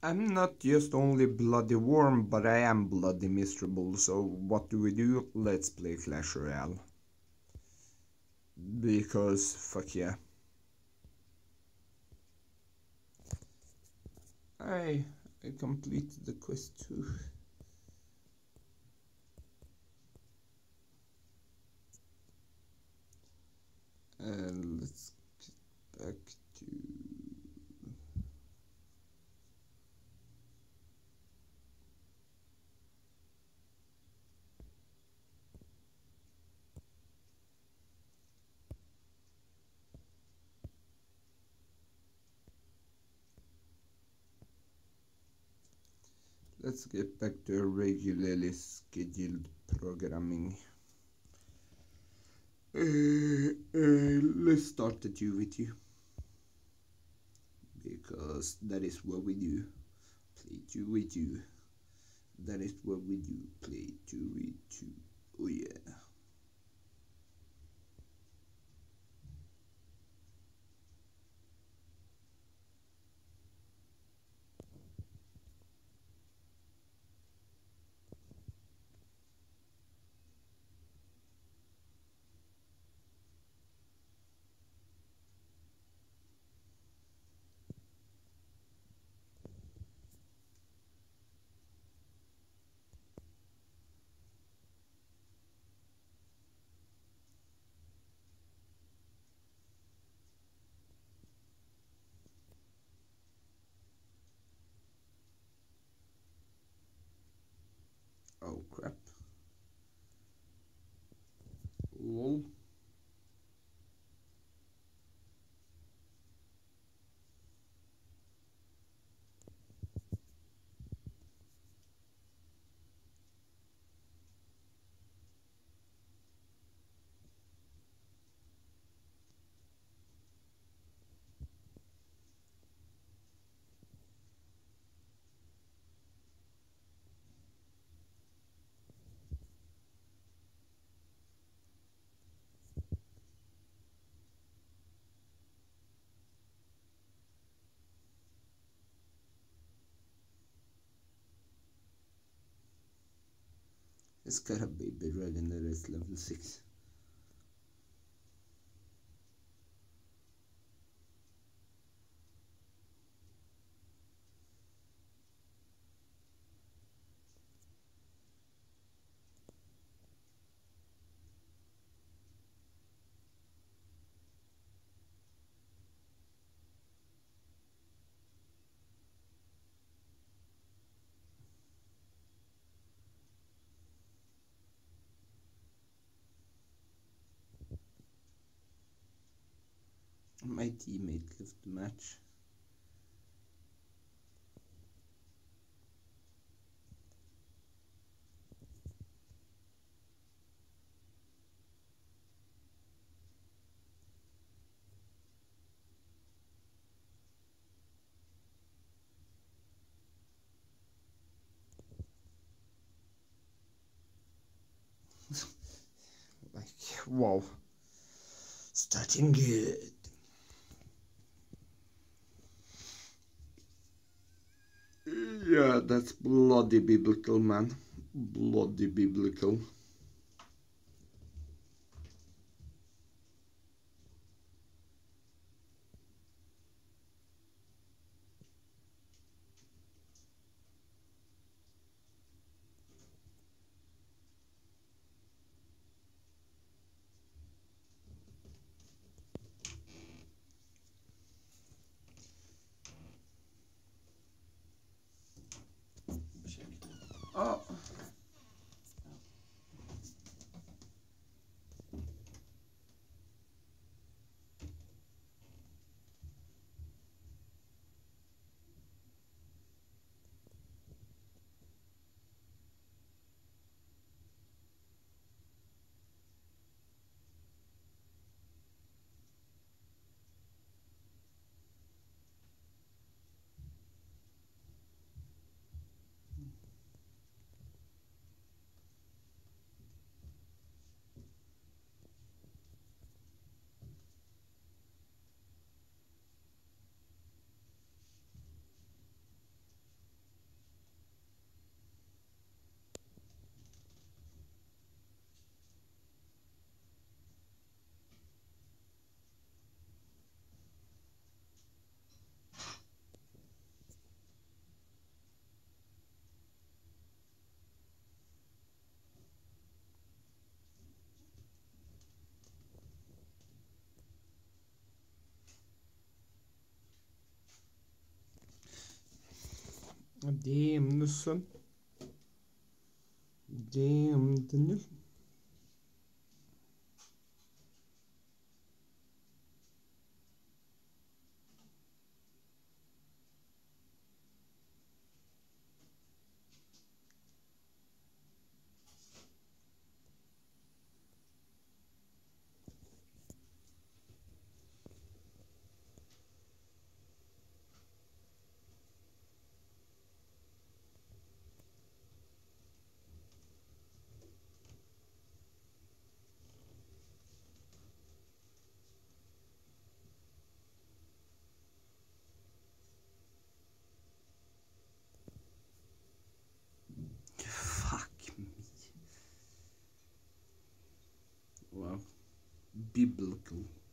I'm not just only bloody warm, but I am bloody miserable, so what do? Let's play Clash Royale. Because, fuck yeah. I completed the quest too. And let's get back to... Let's get back to a regularly scheduled programming. Let's start the 2v2. Because that is what we do. Play 2v2. That is what we do. Play 2v2. Oh yeah. Oh crap. Lol. It's got a baby red and that is level 6. My teammate left the match. Like, wow. Starting good. Yeah, that's bloody biblical, man. Bloody biblical. Oh. Damn the sun. Damn Daniel. Fuck me. Wow. Biblical.